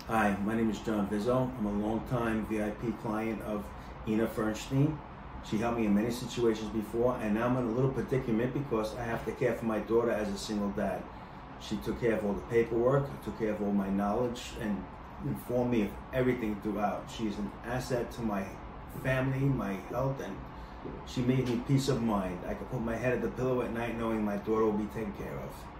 Hi, my name is John Viso. I'm a longtime VIP client of Inna Fershteyn. She helped me in many situations before, and now I'm in a little predicament because I have to care for my daughter as a single dad. She took care of all the paperwork, took care of all my knowledge, and informed me of everything throughout. She is an asset to my family, my health, and she made me peace of mind. I could put my head at the pillow at night knowing my daughter will be taken care of.